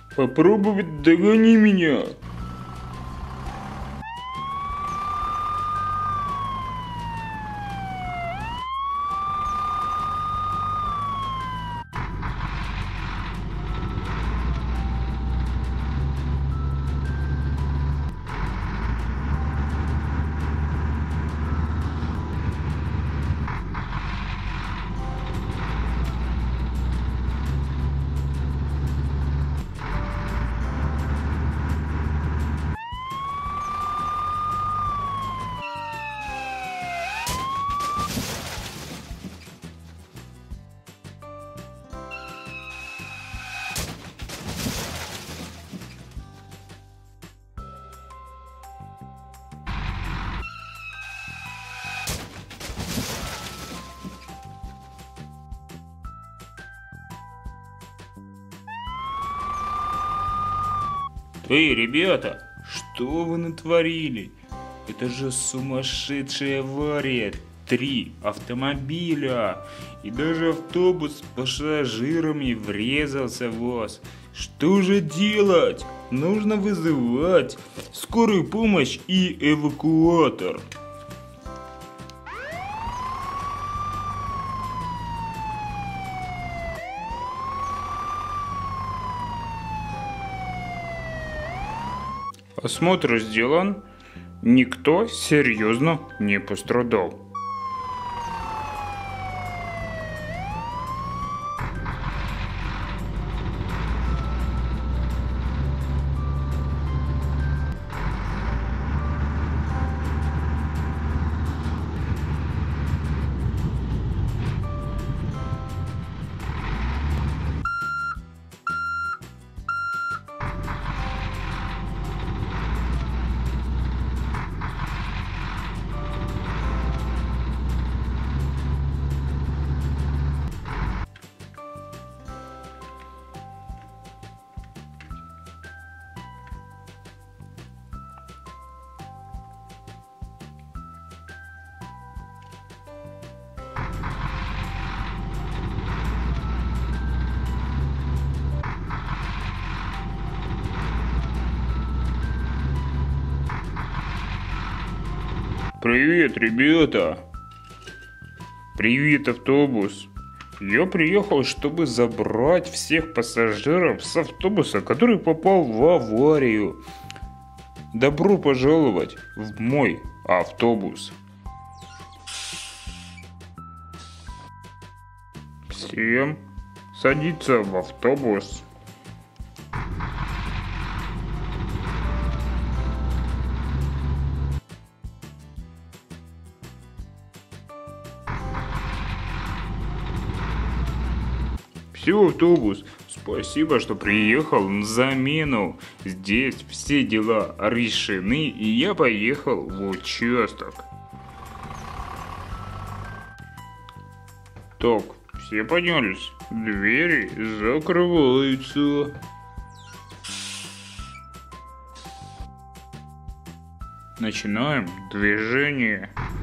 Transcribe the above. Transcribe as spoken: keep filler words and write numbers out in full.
Попробовать догони меня. Эй, ребята, что вы натворили? Это же сумасшедшая авария. Три автомобиля и даже автобус с пассажирами врезался в вас. Что же делать? Нужно вызывать скорую помощь и эвакуатор. Осмотр сделан, никто серьезно не пострадал. Привет, ребята! Привет, автобус! Я приехал, чтобы забрать всех пассажиров с автобуса, который попал в аварию. Добро пожаловать в мой автобус. Всем садиться в автобус. Все, автобус, спасибо, что приехал на замену. Здесь все дела решены, и я поехал в участок. Так, все поднялись. Двери закрываются. Начинаем движение.